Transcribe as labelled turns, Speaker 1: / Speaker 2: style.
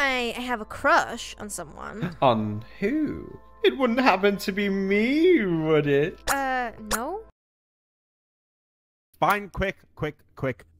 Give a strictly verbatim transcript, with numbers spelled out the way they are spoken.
Speaker 1: I have a crush on someone.
Speaker 2: On who? It wouldn't happen to be me, would it?
Speaker 1: Uh, no?
Speaker 3: Fine, quick, quick, quick.